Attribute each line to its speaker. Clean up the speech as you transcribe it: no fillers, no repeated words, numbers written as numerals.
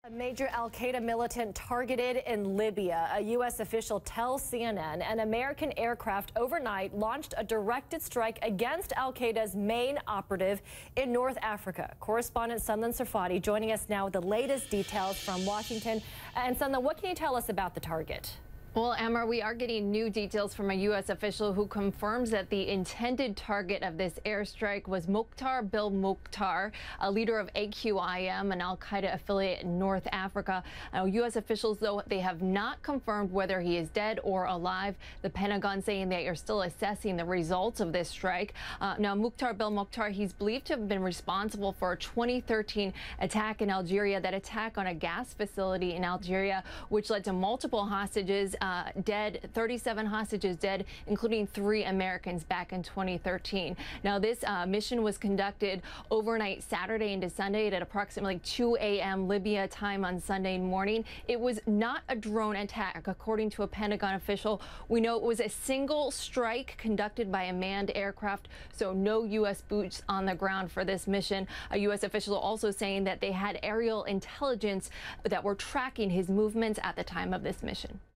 Speaker 1: A major al-Qaeda militant targeted in Libya. A U.S. official tells CNN an American aircraft overnight launched a directed strike against al-Qaeda's main operative in North Africa. Correspondent Sunlan Sarfati joining us now with the latest details from Washington. And Sunlan, what can you tell us about the target?
Speaker 2: Well, Amber, we are getting new details from a U.S. official who confirms that the intended target of this airstrike was Mokhtar Belmokhtar, a leader of AQIM, an al-Qaeda affiliate in North Africa. U.S. officials, though, they have not confirmed whether he is dead or alive. The Pentagon saying they are still assessing the results of this strike. Now, Mokhtar Belmokhtar, he's believed to have been responsible for a 2013 attack in Algeria, that attack on a gas facility in Algeria, which led to multiple hostages dead, 37 hostages dead, including 3 Americans back in 2013. Now, this mission was conducted overnight Saturday into Sunday at approximately 2 a.m. Libya time on Sunday morning. It was not a drone attack, according to a Pentagon official. We know it was a single strike conducted by a manned aircraft, so no U.S. boots on the ground for this mission. A U.S. official also saying that they had aerial intelligence that were tracking his movements at the time of this mission.